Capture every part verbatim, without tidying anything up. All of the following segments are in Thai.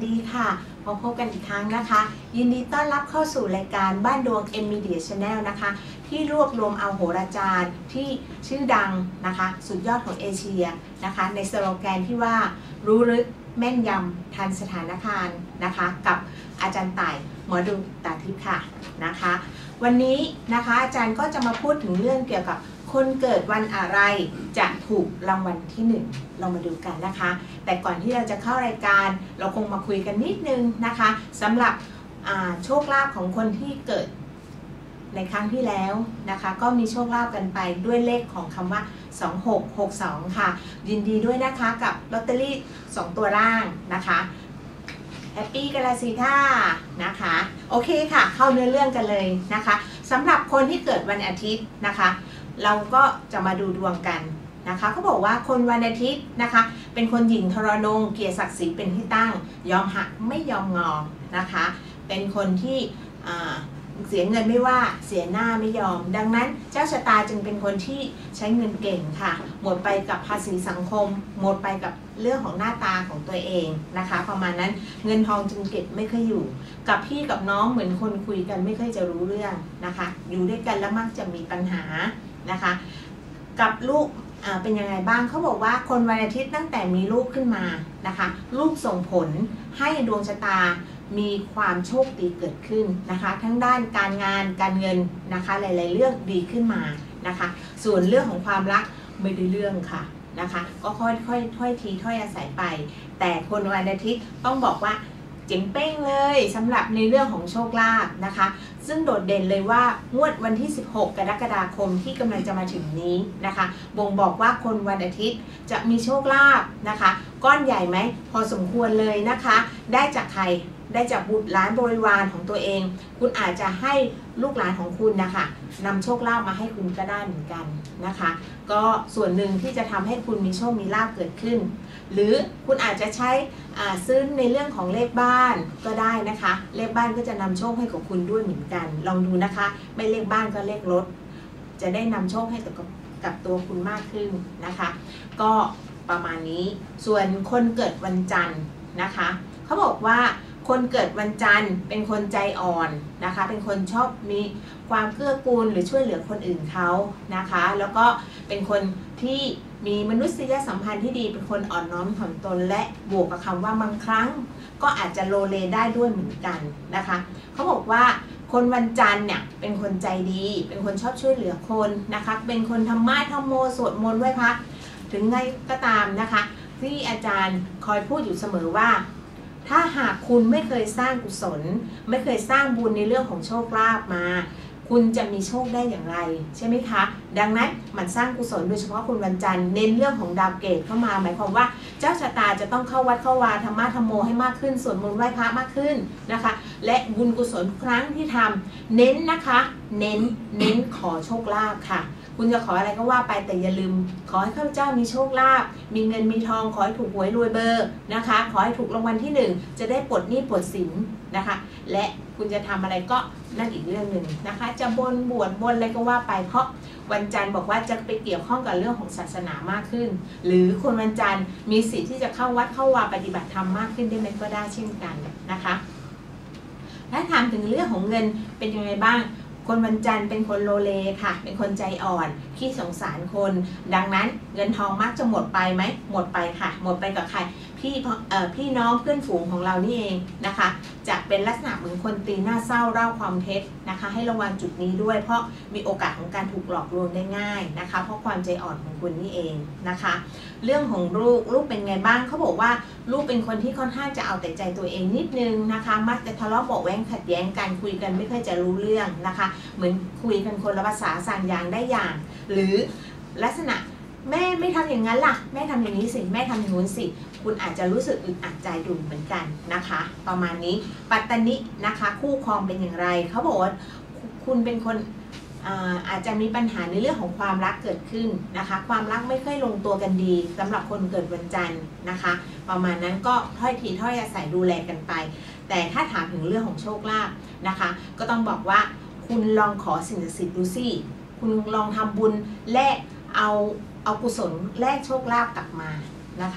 ดีค่ะมาพบกันอีกครั้งนะคะยินดีต้อนรับเข้าสู่รายการบ้านดวง M Media Channel นะคะที่รวบรวมเอาโหราจารย์ที่ชื่อดังนะคะสุดยอดของเอเชียนะคะในสโลแกนที่ว่ารู้ลึกแม่นยำทันสถานการณ์นะคะกับอาจารย์ต่ายหมอดูตาทิพย์ค่ะนะคะวันนี้นะคะอาจารย์ก็จะมาพูดถึงเรื่องเกี่ยวกับคนเกิดวันอะไรจะถูกรางวัลที่หนึ่งเรามาดูกันนะคะแต่ก่อนที่เราจะเข้ารายการเราคงมาคุยกันนิดนึงนะคะสำหรับโชคลาภของคนที่เกิดในครั้งที่แล้วนะคะก็มีโชคลาภกันไปด้วยเลขของคำว่าสองหกหกสองค่ะยินดีด้วยนะคะกับลอตเตอรี่สองตัวล่างนะคะแฮปปี้กันละสิท่านะคะโอเคค่ะเข้าเนื้อเรื่องกันเลยนะคะสำหรับคนที่เกิดวันอาทิตย์นะคะเราก็จะมาดูดวงกันนะคะเขาบอกว่าคนวันอาทิตย์นะคะเป็นคนหญิงทรนงเกียรติศักดิ์ศรีเป็นที่ตั้งยอมหักไม่ยอมงอนะคะเป็นคนที่เสียเงินไม่ว่าเสียหน้าไม่ยอมดังนั้นเจ้าชะตาจึงเป็นคนที่ใช้เงินเก่งค่ะหมดไปกับภาษีสังคมหมดไปกับเรื่องของหน้าตาของตัวเองนะคะประมาณนั้นเงินทองจึงเก็บไม่ค่อยอยู่กับพี่กับน้องเหมือนคนคุยกันไม่ค่อยจะรู้เรื่องนะคะอยู่ด้วยกันแล้วมักจะมีปัญหานะคะกับลูกเป็นยังไงบ้างเขาบอกว่าคนวันอาทิตย์ตั้งแต่มีลูกขึ้นมานะคะลูกส่งผลให้ดวงชะตามีความโชคดีเกิดขึ้นนะคะทั้งด้านการงานการเงินนะคะหลายๆเรื่องดีขึ้นมานะคะส่วนเรื่องของความรักไม่ได้เรื่องค่ะนะคะก็ค่อยๆถ้อยทีถ้อยอาศัยไปแต่คนวันอาทิตย์ต้องบอกว่าเจ๋งเป้งเลยสำหรับในเรื่องของโชคลาภนะคะซึ่งโดดเด่นเลยว่างวดวันที่สิบหกกรกฎาคมที่กำลังจะมาถึงนี้นะคะบ่งบอกว่าคนวันอาทิตย์จะมีโชคลาภนะคะก้อนใหญ่ไหมพอสมควรเลยนะคะได้จากใครได้จากบุตรหลานบริวารของตัวเองคุณอาจจะให้ลูกหลานของคุณนะคะนำโชคลาภมาให้คุณก็ได้เหมือนกันนะคะก็ส่วนหนึ่งที่จะทำให้คุณมีโชคมีลาภเกิดขึ้นหรือคุณอาจจะใช้ซื้อในเรื่องของเลขบ้านก็ได้นะคะเลขบ้านก็จะนำโชคให้กับคุณด้วยเหมือนกันลองดูนะคะไม่เลขบ้านก็เลขรถจะได้นำโชคให้กับกับตัวคุณมากขึ้นนะคะก็ประมาณนี้ส่วนคนเกิดวันจันทร์นะคะเขาบอกว่าคนเกิดวันจันทร์เป็นคนใจอ่อนนะคะเป็นคนชอบมีความเกื้อกูลหรือช่วยเหลือคนอื่นเขานะคะแล้วก็เป็นคนที่มีมนุษยสัมพันธ์ที่ดีเป็นคนอ่อนน้อมถ่อมตนและบวกกับคำว่าบางครั้งก็อาจจะโลเลได้ด้วยเหมือนกันนะคะเขาบอกว่าคนวันจันทร์เนี่ยเป็นคนใจดีเป็นคนชอบช่วยเหลือคนนะคะเป็นคนธรรมะธรรมโมสวดมนต์ไหว้พระถึงไงก็ตามนะคะที่อาจารย์คอยพูดอยู่เสมอว่าถ้าหากคุณไม่เคยสร้างกุศลไม่เคยสร้างบุญในเรื่องของโชคลาภมาคุณจะมีโชคได้อย่างไรใช่ไหมคะดังนั้นมันสร้างกุศลโดยเฉพาะคุณวันจันทร์เน้นเรื่องของดาวเกตเข้ามาหมายความว่าเจ้าชะตาจะต้องเข้าวัดเข้าวาธรรมะธรรมโมให้มากขึ้นสวดมนต์ไหว้พระมากขึ้นนะคะและบุญกุศลครั้งที่ทำเน้นนะคะเน้นเน้นขอโชคลาภค่ะคุณจะขออะไรก็ว่าไปแต่อย่าลืมขอให้ข้าพเจ้ามีโชคลาภมีเงินมีทองขอให้ถูกหวยรวยเบอร์นะคะขอให้ถูกรางวัลที่หนึ่งจะได้ปลดหนี้ปลดสินนะคะและคุณจะทำอะไรก็นั่นอีกเรื่องหนึ่งนะคะจะบนบวชบนอะไรก็ว่าไปเพราะวันจันทร์บอกว่าจะไปเกี่ยวข้องกับเรื่องของศาสนามากขึ้นหรือคนวันจันทร์มีสิทธิ์ที่จะเข้าวัดเข้าวาปฏิบัติธรรมมากขึ้นได้ไหมก็ได้เช่นกันนะคะถ้าถามถึงเรื่องของเงินเป็นยังไงบ้างคนวันจันทร์เป็นคนโลเลค่ะเป็นคนใจอ่อนขี้สงสารคนดังนั้นเงินทองมักจะหมดไปไหมหมดไปค่ะหมดไปกับใครพี่เอ่อพี่น้องเพื่อนฝูงของเรานี่เองนะคะจะเป็นลักษณะเหมือนคนตีหน้าเศร้าเล่าความเท็จนะคะให้ระวังจุดนี้ด้วยเพราะมีโอกาสของการถูกหลอกลวงได้ง่ายนะคะเพราะความใจอ่อนของคุณนี่เองนะคะเรื่องของลูกลูกเป็นไงบ้างเขาบอกว่าลูกเป็นคนที่ค่อนข้างจะเอาแต่ใจตัวเองนิดนึงนะคะมักจะทะเลาะเบาะแว้งขัดแย้งกันคุยกันไม่ค่อยจะรู้เรื่องนะคะเหมือนคุยกันคนละภาษาสั่งอย่างได้อย่างหรือลักษณะแม่ไม่ทำอย่างนั้นล่ะแม่ทำอย่างนี้สิแม่ทำอย่างนู้นสิคุณอาจจะรู้สึกอึดอัดใจดุเหมือนกันนะคะประมาณนี้ปัตตนินะคะคู่ครองเป็นอย่างไรเขาบอกว่าคุณเป็นคน อา, อาจจะมีปัญหาในเรื่องของความรักเกิดขึ้นนะคะความรักไม่ค่อยลงตัวกันดีสำหรับคนเกิดวันจันทร์นะคะประมาณนั้นก็ถ้อยทีถ้อยอาศัยดูแลกันไปแต่ถ้าถามถึงเรื่องของโชคลาภนะคะก็ต้องบอกว่าคุณลองขอสิ่งศักดิ์สิทธิ์ดูสิคุณลองทำบุญแลกเอาเอากุศลแลกโชคลาภกลับมานะคะ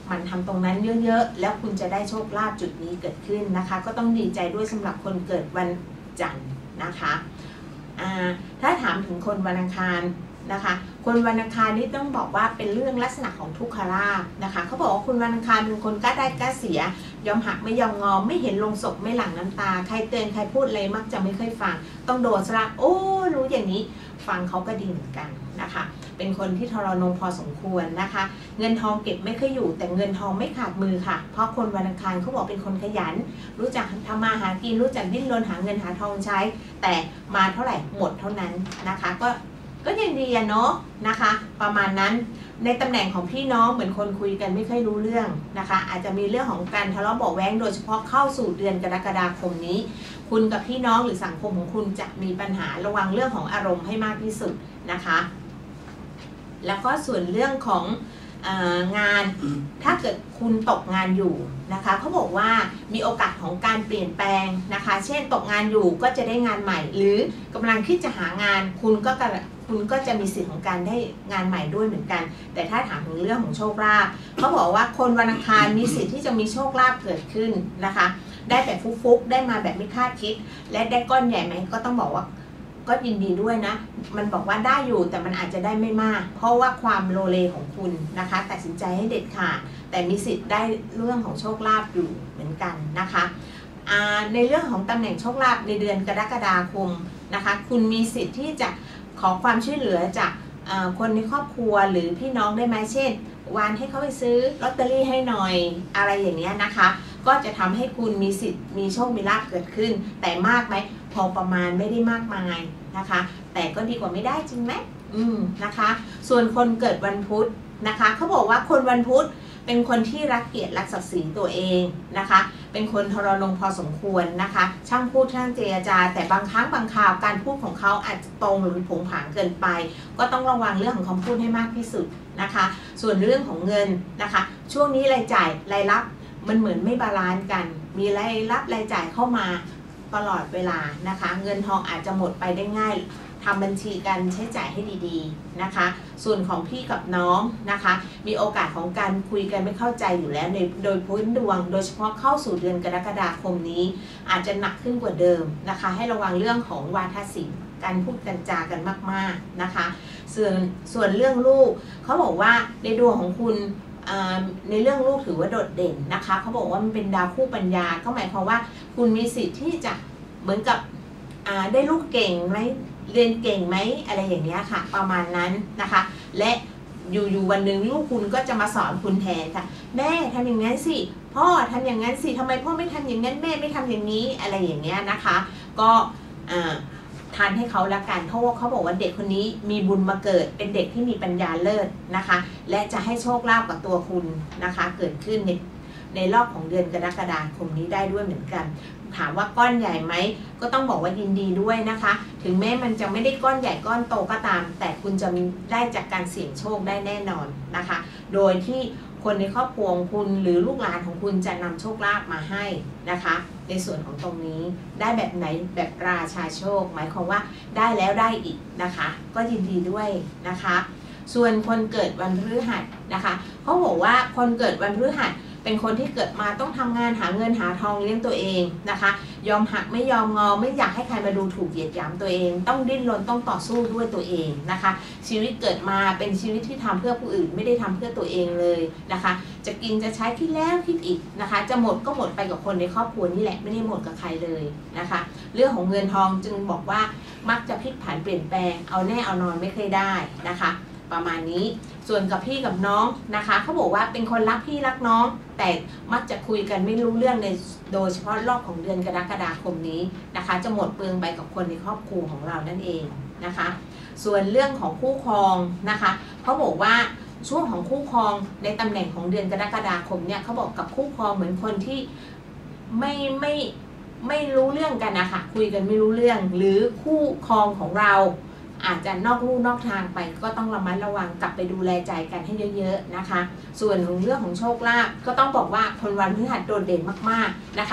หมั่นทำตรงนั้นเยอะๆแล้วคุณจะได้โชคลาภจุดนี้เกิดขึ้นนะคะก็ต้องดีใจด้วยสำหรับคนเกิดวันจันทร์นะคะถ้าถามถึงคนวันอังคารนะคะคนวันอังคารนี่ต้องบอกว่าเป็นเรื่องลักษณะของทุกขลาภนะคะเขาบอกว่าคุณวันอังคารเป็นคนกล้าได้กล้าเสียยอมหักไม่ยอมงอไม่เห็นลงศพไม่หลั่งน้ำตาใครเตือนใครพูดอะไรมักจะไม่เคยฟังต้องโดนซะละโอ้รู้อย่างนี้ฟังเขาก็ดีเหมือนกันนะคะเป็นคนที่ทรนงพอสมควรนะคะเงินทองเก็บไม่เคยอยู่แต่เงินทองไม่ขาดมือค่ะเพราะคนวันอังคารเขาบอกเป็นคนขยันรู้จักทำมาหากินรู้จักดิ้นรนหาเงินหาทองใช้แต่มาเท่าไหร่หมดเท่านั้นนะคะก็ก็ยังดีเนาะนะคะประมาณนั้นในตำแหน่งของพี่น้องเหมือนคนคุยกันไม่ค่อยรู้เรื่องนะคะอาจจะมีเรื่องของการทะเลาะเบาะแว้งโดยเฉพาะเข้าสู่เดือนกรกฎาคมนี้คุณกับพี่น้องหรือสังคมของคุณจะมีปัญหาระวังเรื่องของอารมณ์ให้มากที่สุดนะคะแล้วก็ส่วนเรื่องของเอ่องานถ้าเกิดคุณตกงานอยู่นะคะเขาบอกว่ามีโอกาสของการเปลี่ยนแปลงนะคะเช่นตกงานอยู่ก็จะได้งานใหม่หรือกำลังคิดจะหางานคุณก็คุณก็จะมีสิทธิ์ของการได้งานใหม่ด้วยเหมือนกันแต่ถ้าถามถึงเรื่องของโชคลาภเขาบอกว่าคนวันอังคารมีสิทธิ์ที่จะมีโชคลาภเกิดขึ้นนะคะได้แบบฟุกๆได้มาแบบไม่คาดคิดและได้ก้อนใหญ่ไหมก็ต้องบอกว่าก็ยินดีด้วยนะมันบอกว่าได้อยู่แต่มันอาจจะได้ไม่มากเพราะว่าความโลเลของคุณนะคะตัดสินใจให้เด็ดขาดแต่มีสิทธิ์ได้เรื่องของโชคลาภอยู่เหมือนกันนะคะในเรื่องของตำแหน่งโชคลาภในเดือนกรกฎาคมนะคะคุณมีสิทธิ์ที่จะขอความช่วยเหลือจากคนในครอบครัวหรือพี่น้องได้ไหมเช่นวานให้เขาไปซื้อลอตเตอรี่ให้หน่อยอะไรอย่างนี้นะคะก็จะทำให้คุณมีสิทธิ์มีโชคมีลาภเกิดขึ้นแต่มากไหมพอประมาณไม่ได้มากมายนะคะแต่ก็ดีกว่าไม่ได้จริงไหมอืมนะคะส่วนคนเกิดวันพุธนะคะเขาบอกว่าคนวันพุธเป็นคนที่รักเกียรติรักศักดิ์ศรีตัวเองนะคะเป็นคนทรนงพอสมควรนะคะช่างพูดช่างเจรจาแต่บางครั้งบางคราวการพูดของเขาอาจจะตรงหรือผงผางเกินไปก็ต้องระวังเรื่องของคำพูดให้มากที่สุดนะคะส่วนเรื่องของเงินนะคะช่วงนี้รายจ่ายรายรับมันเหมือนไม่บาลานซ์กันมีรายรับรายจ่ายเข้ามาตลอดเวลานะคะเงินทองอาจจะหมดไปได้ง่ายทำบัญชีการใช้จ่ายให้ดีๆนะคะส่วนของพี่กับน้องนะคะมีโอกาสของการคุยกันไม่เข้าใจอยู่แล้วในโดยพื้นดวงโดยเฉพาะเข้าสู่เดือนกรกฎาคมนี้อาจจะหนักขึ้นกว่าเดิมนะคะให้ระวังเรื่องของวาทศิลป์การพูดกันจากันมากๆนะคะส่วนส่วนเรื่องลูกเขาบอกว่าในดวงของคุณในเรื่องลูกถือว่าโดดเด่นนะคะเขาบอกว่ามันเป็นดาวคู่ปัญญาก็หมายความว่าคุณมีสิทธิ์ที่จะเหมือนกับได้ลูกเก่งไหมเรียนเก่งไหมอะไรอย่างนี้ค่ะประมาณนั้นนะคะและอยู่ๆวันหนึ่งลูกคุณก็จะมาสอนคุณแทนค่ะแม่ทำอย่างนั้นสิพ่อทำอย่างนั้นสิทำไมพ่อไม่ทำอย่างนั้นแม่ไม่ทำอย่างนี้อะไรอย่างเงี้ยนะคะก็ทานให้เขาละกันเพราะว่าเขาบอกว่าเด็กคนนี้มีบุญมาเกิดเป็นเด็กที่มีปัญญาเลิศนะคะและจะให้โชคลาภกับตัวคุณนะคะเกิดขึ้นในในรอบของเดือนกรกฎาคมนี้ได้ด้วยเหมือนกันถามว่าก้อนใหญ่ไหมก็ต้องบอกว่ายินดีด้วยนะคะถึงแม้มันจะไม่ได้ก้อนใหญ่ก้อนโตก็ตามแต่คุณจะได้จากการเสี่ยงโชคได้แน่นอนนะคะโดยที่คนในครอบครัวของคุณหรือลูกหลานของคุณจะนำโชคลาภมาให้นะคะในส่วนของตรงนี้ได้แบบไหนแบบราชาโชคหมายความว่าได้แล้วได้อีกนะคะก็ยินดีด้วยนะคะส่วนคนเกิดวันพฤหัสนะคะเขาบอกว่าคนเกิดวันพฤหัสเป็นคนที่เกิดมาต้องทำงานหาเงินหาทองเลี้ยงตัวเองนะคะยอมหักไม่ยอมงอไม่อยากให้ใครมาดูถูกเหยียดหยามตัวเองต้องดิ้นรนต้องต่อสู้ด้วยตัวเองนะคะชีวิตเกิดมาเป็นชีวิตที่ทำเพื่อผู้อื่นไม่ได้ทำเพื่อตัวเองเลยนะคะจะกินจะใช้คิดแล้วคิดอีกนะคะจะหมดก็หมดไปกับคนในครอบครัวนี่แหละไม่ได้หมดกับใครเลยนะคะเรื่องของเงินทองจึงบอกว่ามักจะพลิกผันเปลี่ยนแปลงเอาแน่เอานอนไม่เคยได้นะคะประมาณนี้ส่วนกับพี่กับน้องนะคะเขาบอกว่าเป็นคนรักพี่รักน้องแต่มักจะคุยกันไม่รู้เรื่องในโดยเฉพาะรอบของเดือนกรกฎาคมนี้นะคะจะหมดเปลืองไปกับคนในครอบครัวของเรานั่นเองนะคะส่วนเรื่องของคู่ครองนะคะเขาบอกว่าช่วงของคู่ครองในตำแหน่งของเดือนกรกฎาคมเนี่ยเขาบอกกับคู่ครองเหมือนคนที่ไม่ไม่ไม่รู้เรื่องกันนะคะคุยกันไม่รู้เรื่องหรือคู่ครองของเราอาจจะนอกลู่นอกทางไปก็ต้องระมัดระวังกลับไปดูแลใจกันให้เยอะๆนะคะส่วนของเรื่องของโชคลาภก็ต้องบอกว่าคนวันพฤหัสโดดเด่นมากๆนะคะ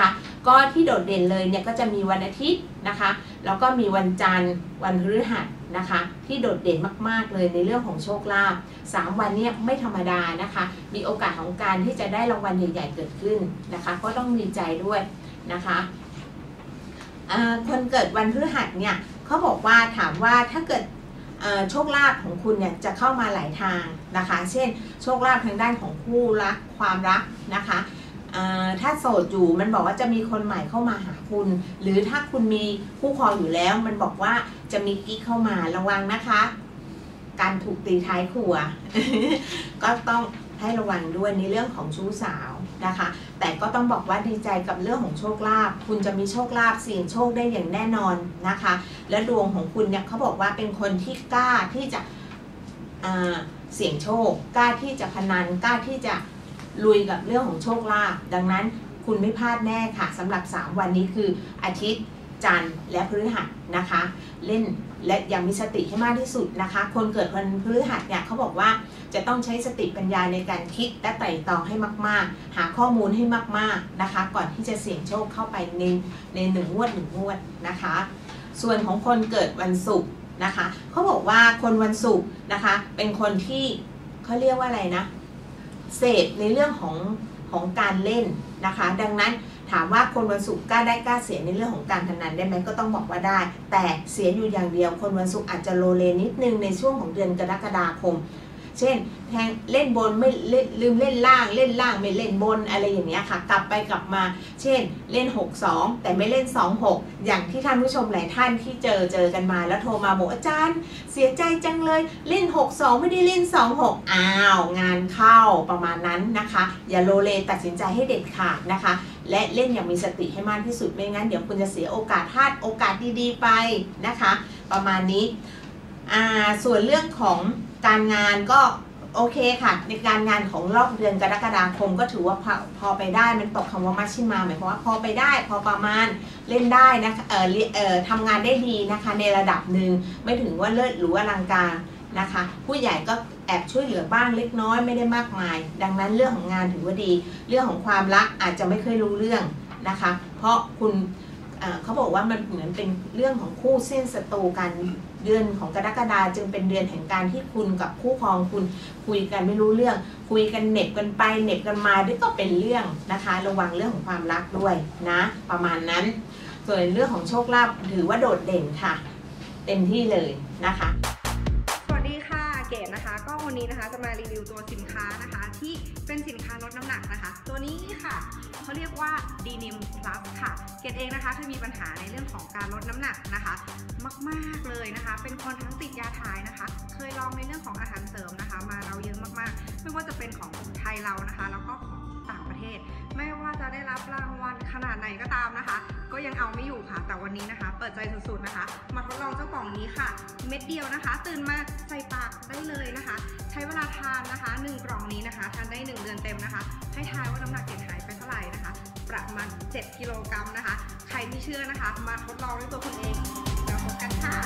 ก็ที่โดดเด่นเลยเนี่ยก็จะมีวันอาทิตย์นะคะแล้วก็มีวันจันทร์วันพฤหัสนะคะที่โดดเด่นมากๆเลยในเรื่องของโชคลาภสามวันนี้ไม่ธรรมดานะคะมีโอกาสของการที่จะได้รางวัลใหญ่ๆเกิดขึ้นนะคะก็ต้องดีใจด้วยนะคะคนเกิดวันพฤหัสเนี่ยเขาบอกว่าถามว่าถ้าเกิดโชคลาภของคุณเนี่ยจะเข้ามาหลายทางนะคะเช่นโชคลาภทางด้านของคู่รักความรักนะคะถ้าโสดอยู่มันบอกว่าจะมีคนใหม่เข้ามาหาคุณหรือถ้าคุณมีคู่ครองอยู่แล้วมันบอกว่าจะมีกิ๊กเข้ามาระวังนะคะการถูกตีท้ายครัว ก็ต้องให้ระวังด้วยในเรื่องของชู้สาวนะคะแต่ก็ต้องบอกว่าดีใจกับเรื่องของโชคลาภคุณจะมีโชคลาภเสี่ยงโชคได้อย่างแน่นอนนะคะและดวงของคุณเนี่ยเขาบอกว่าเป็นคนที่กล้าที่จะเสี่ยงโชคกล้าที่จะพนันกล้าที่จะลุยกับเรื่องของโชคลาภดังนั้นคุณไม่พลาดแน่ค่ะสำหรับสามวันนี้คืออาทิตย์จันทร์และพฤหัสนะคะเล่นและยังมีสติให้มากที่สุดนะคะคนเกิดวันพฤหัสเนี่ยเขาบอกว่าจะต้องใช้สติปัญญาในการคิดและไตร่ตรองให้มากๆหาข้อมูลให้มากๆนะคะก่อนที่จะเสี่ยงโชคเข้าไปในในหนึ่งงวดหนึ่งงวดนะคะส่วนของคนเกิดวันศุกร์นะคะเขาบอกว่าคนวันศุกร์นะคะเป็นคนที่เขาเรียกว่าอะไรนะเสพในเรื่องของของการเล่นนะคะดังนั้นถามว่าคนวันศุกร์กล้าได้กล้าเสียในเรื่องของการพนันได้ไหมก็ต้องบอกว่าได้แต่เสียอยู่อย่างเดียวคนวันศุกร์อาจจะโลเลนิดนึงในช่วงของเดือนกรกฎาคมเช่นแทงเล่นบนไม่ลืมเล่นล่างเล่นล่างไม่เล่นบนอะไรอย่างเงี้ยค่ะกลับไปกลับมาเช่นเล่นหกสองแต่ไม่เล่นสองหกอย่างที่ท่านผู้ชมหลายท่านที่เจอเจอกันมาแล้วโทรมาบอกอาจารย์เสียใจจังเลยเล่นหกสองไม่ได้เล่นสองหกอ้าวงานเข้าประมาณนั้นนะคะอย่าโลเลตัดสินใจให้เด็ดขาดนะคะและเล่นอย่างมีสติให้มากที่สุดไม่งั้นเดี๋ยวคุณจะเสียโอกาสพลาดโอกาสดีๆไปนะคะประมาณนี้อ่าส่วนเรื่องของการงานก็โอเคค่ะในการงานของรอบเดือนกรกฎาคมก็ถือว่าพอพอไปได้มันตกคำว่ามัชชิมาหมายความว่าพอไปได้พอประมาณเล่นได้นะคะเอ่อเอ่อทำงานได้ดีนะคะในระดับหนึ่งไม่ถึงว่าเลิศหรูอลังการนะคะผู้ใหญ่ก็แอบช่วยเหลือบ้างเล็กน้อยไม่ได้มากมายดังนั้นเรื่องของงานถือว่าดีเรื่องของความรักอาจจะไม่เคยรู้เรื่องนะคะเพราะคุณเขาบอกว่ามันเหมือนเป็นเรื่องของคู่เส้นศัตรูกันเดือนของกรกฎาจึงเป็นเดือนแห่งการที่คุณกับคู่ครองคุณคุยกันไม่รู้เรื่องคุยกันเหน็บกันไปเหน็บกันมาด้วยก็เป็นเรื่องนะคะระวังเรื่องของความรักด้วยนะประมาณนั้นส่วนเรื่องของโชคลาภถือว่าโดดเด่นค่ะเต็มที่เลยนะคะสวัสดีค่ะเกดนะคะก็วันนี้นะคะจะมารีวิวตัวสินค้านะคะที่เป็นสินค้าลดน้ำหนักนะคะตัวนี้ค่ะเขาเรียกว่า ดี นิม Plus ค่ะเกดเองนะคะเคยมีปัญหาในเรื่องของการลดน้ำหนักนะคะมากๆเลยนะคะเป็นคนทั้งติดยาถ่ายนะคะเคยลองในเรื่องของอาหารเสริมนะคะมาเราเยอะมากๆไม่ว่าจะเป็นของไทยเรานะคะแล้วก็ของต่างประเทศไม่ว่าจะได้รับรางวัลขนาดไหนก็ตามนะคะก็ยังเอาไม่อยู่ค่ะแต่วันนี้นะคะเปิดใจสุดๆนะคะมาทดลองเจ้ากล่องนี้ค่ะเม็ดเดียวนะคะตื่นมาใส่ปากได้เลยนะคะใช้เวลาทานนะคะหนึ่งกล่องนี้นะคะทานได้หนึ่งเดือนเต็มนะคะให้ทายว่าน้ำหนักเกดหายไปเท่าไหร่นะคะประมาณเจ็ดกิโลกรัมนะคะใครไม่เชื่อนะคะมาทดลองด้วยตัวคุณเองแล้วพบกันค่ะ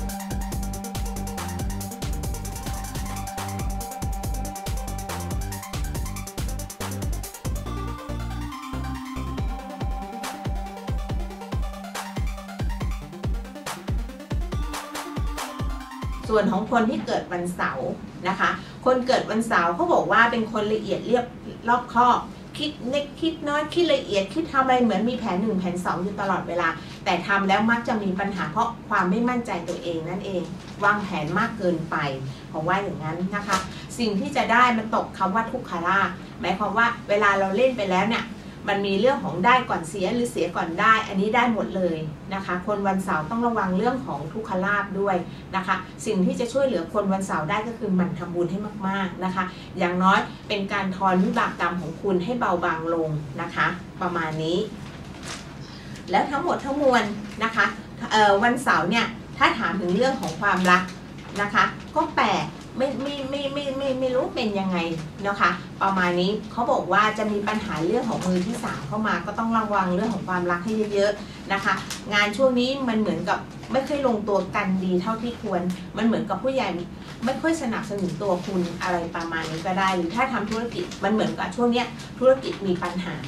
ส่วนของคนที่เกิดวันเสาร์นะคะคนเกิดวันเสาร์เขาบอกว่าเป็นคนละเอียดเรียบรอบคอบคิดเล็กคิดน้อยคิดละเอียดคิดทำอะไรเหมือนมีแผนหนึ่งแผนสองอยู่ตลอดเวลาแต่ทำแล้วมักจะมีปัญหาเพราะความไม่มั่นใจตัวเองนั่นเองวางแผนมากเกินไปผมว่าอย่างนั้นนะคะสิ่งที่จะได้มันตกคำว่าทุกขลาภหมายความว่าเวลาเราเล่นไปแล้วเนี่ยมันมีเรื่องของได้ก่อนเสียหรือเสียก่อนได้อันนี้ได้หมดเลยนะคะคนวันเสาร์ต้องระวังเรื่องของทุกขลาภด้วยนะคะสิ่งที่จะช่วยเหลือคนวันเสาร์ได้ก็คือหมั่นทำบุญให้มากๆนะคะอย่างน้อยเป็นการทอนวิบากกรรมของคุณให้เบาบางลงนะคะประมาณนี้แล้วทั้งหมดทั้งมวลนะคะวันเสาร์เนี่ยถ้าถามถึงเรื่องของความรักนะคะก็แปลกไม่ไม่ไม่ไม่ไม่ไม่รู้เป็นยังไงนะคะประมาณนี้เขาบอกว่าจะมีปัญหาเรื่องของมือที่สามเข้ามาก็ต้องระวังเรื่องของความรักให้เยอะๆนะคะงานช่วงนี้มันเหมือนกับไม่ค่อยลงตัวกันดีเท่าที่ควรมันเหมือนกับผู้ใหญ่ไม่ค่อยสนับสนุนตัวคุณอะไรประมาณนี้ก็ได้หรือถ้าทำธุรกิจมันเหมือนกับช่วงนี้ธุรกิจมีปัญหา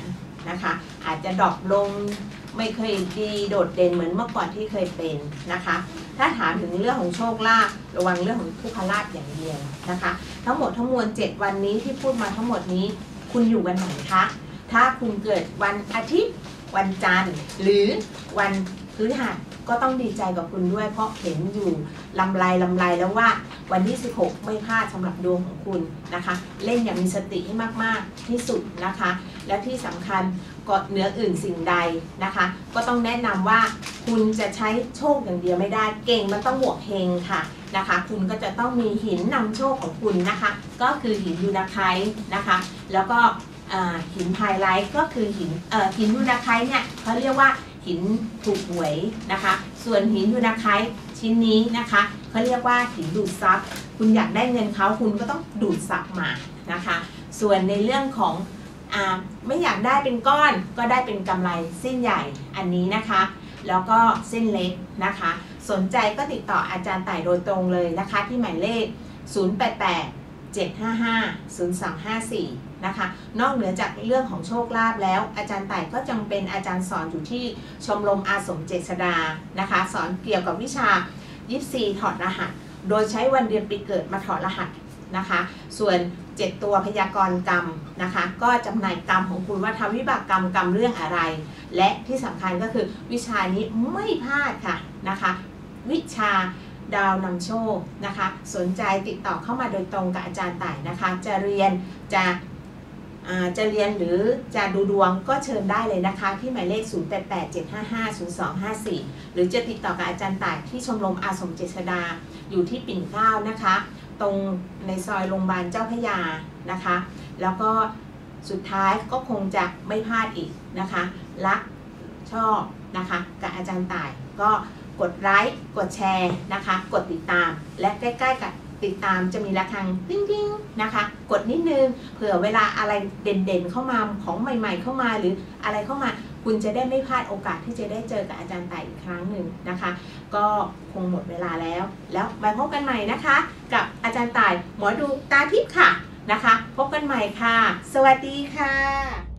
นะคะ อาจจะดรอปลงไม่เคยดีโดดเด่นเหมือนเมื่อก่อนที่เคยเป็นนะคะ ถ้าถามถึงเรื่องของโชคลาภระวังเรื่องของทุกขลาภอย่างเดียวนะคะ ทั้งหมดทั้งมวลเจ็ดวันนี้ที่พูดมาทั้งหมดนี้คุณอยู่วันไหนคะถ้าคุณเกิดวันอาทิตย์วันจันทร์หรือวันพฤหัสก็ต้องดีใจกับคุณด้วยเพราะเห็นอยู่ลำไรลำไรแล้วว่าวันที่สิบหกไม่พลาดสำหรับดวงของคุณนะคะเล่นอย่างมีสติให้มากๆที่สุดนะคะและที่สำคัญก็เหนืออื่นสิ่งใดนะคะก็ต้องแนะนำว่าคุณจะใช้โชคอย่างเดียวไม่ได้เก่งมันต้องบวกเฮงค่ะนะคะคุณก็จะต้องมีหินนำโชคของคุณนะคะก็คือหินยูนาไคต์นะคะแล้วก็หินไฮไลท์ก็คือหินหินยูนาไคต์เนี่ยเขาเรียกว่าหินถูกหวยนะคะส่วนหินยูนาไคต์ชิ้นนี้นะคะเขาเรียกว่าหินดูดซับคุณอยากได้เงินเขาคุณก็ต้องดูดซับมานะคะส่วนในเรื่องของอ่าไม่อยากได้เป็นก้อนก็ได้เป็นกำไรเส้นใหญ่อันนี้นะคะแล้วก็เส้นเล็กนะคะสนใจก็ติดต่ออาจารย์ต่ายโดยตรงเลยนะคะที่หมายเลขศูนย์ แปด แปด เจ็ด ห้า ห้า ศูนย์ สาม ห้า สี่นะคะนอกเหนือจากเรื่องของโชคลาภแล้วอาจารย์ต่ายก็จังเป็นอาจารย์สอนอยู่ที่ชมรมอาสมเจษฎานะคะสอนเกี่ยวกับวิชายิปซีถอดรหัสโดยใช้วันเดือนปีเกิดมาถอดรหัสนะคะส่วนเจ็ดตัวพยากรณ์กรรมนะคะก็จำหน่ายกรรมของคุณว่าทำวิบากกรรมกรรมเรื่องอะไรและที่สำคัญก็คือวิชานี้ไม่พลาดค่ะนะคะวิชาดาวนำโชคนะคะสนใจติดต่อเข้ามาโดยตรงกับอาจารย์ต่ายนะคะจะเรียนจะจะเรียนหรือจะดูดวงก็เชิญได้เลยนะคะที่หมายเลขศูนย์ แปด แปด เจ็ด ห้า ห้า ศูนย์ สอง ห้า สี่หรือจะติดต่อกับอาจารย์ต่ายที่ชมรมอาสมเจษฎาอยู่ที่ปิ่นเกล้านะคะตรงในซอยโรงพยาบาลเจ้าพระยานะคะแล้วก็สุดท้ายก็คงจะไม่พลาดอีกนะคะรักชอบนะคะกับอาจารย์ต่ายก็กดไลค์กดแชร์นะคะกดติดตามและใกล้ๆกับติดตามจะมีระฆังติ้งๆนะคะกดนิดนึงเผื่อเวลาอะไรเด่นๆเข้ามาของใหม่ๆเข้ามาหรืออะไรเข้ามาคุณจะได้ไม่พลาดโอกาสที่จะได้เจอกับอาจารย์ต่ายอีกครั้งหนึ่งนะคะก็คงหมดเวลาแล้วแล้วมาพบกันใหม่นะคะกับอาจารย์ต่ายหมอดูตาทิพย์ค่ะนะคะพบกันใหม่ค่ะสวัสดีค่ะ